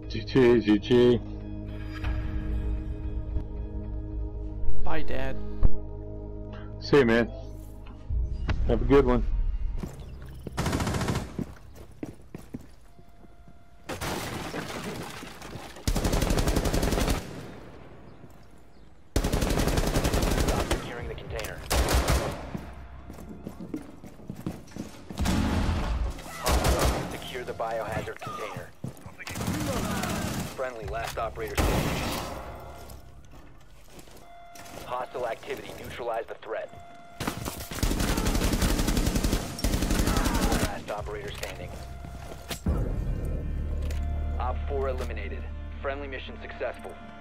GG. Bye, Dad. See you, man. Have a good one. Stop securing the container. Hostile, secure the biohazard container. Friendly, last operator standing. Hostile activity, neutralize the threat. Last operator standing. Op 4 eliminated. Friendly mission successful.